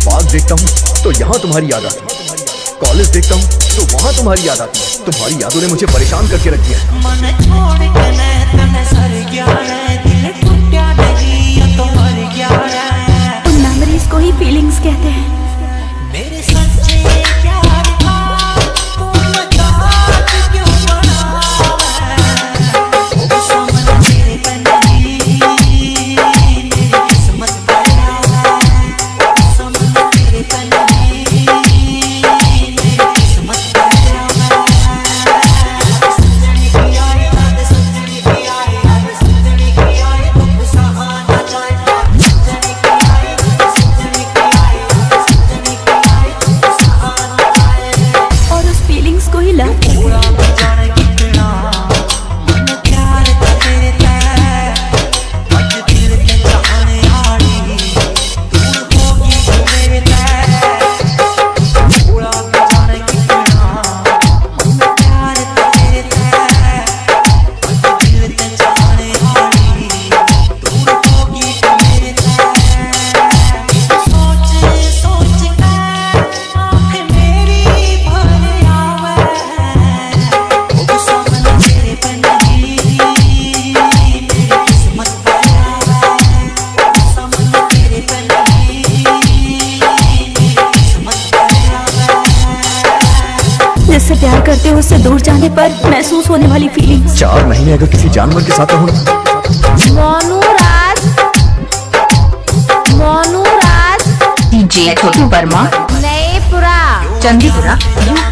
Park देखता हूँ तो यहाँ तुम्हारी याद आती है, कॉलेज देखता हूँ तो वहाँ तुम्हारी याद आती है। तुम्हारी यादों ने मुझे परेशान करके रख दिया। उन मेमोरीज को ही फीलिंग्स कहते हैं। मेरे सच्चे प्यार का तू मजाक क्यों जिससे प्यार करते हो उससे दूर जाने पर महसूस होने वाली फीलिंग। 4 महीने अगर किसी जानवर के साथ रहूं। मोनू राज डीजे छोटू वर्मा, नएपुरा, चंदीपुरा।